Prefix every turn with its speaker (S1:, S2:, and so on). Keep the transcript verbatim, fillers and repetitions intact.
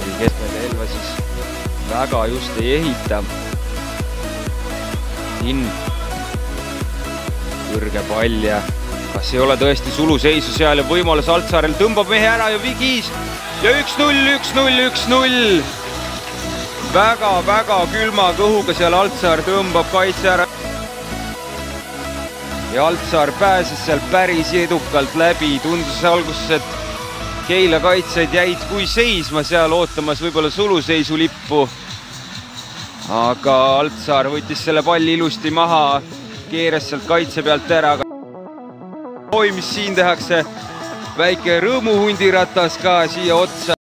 S1: Harri Keskel Elva siis väga just ei ehita. Tinn. Kõrge pall ja kas ei ole tõesti suluseisu seal ja võimalus Altsaarel tõmbab mehe ära ja Vigis ja üks null, üks null, üks null. Väga-väga külma kõhuga seal Altsaar tõmbab kaitse ära. Ja Altsaar pääses seal päris edukalt läbi. Tundus alguses, et Keila kaitsed jäid kui seisma seal ootamas võib-olla suluseisu lippu. Aga Altsaar võttis selle palli ilusti maha, keeres sealt kaitse pealt ära. Oi, mis siin tehakse, väike rõõmuhundiratas ka siia otsa.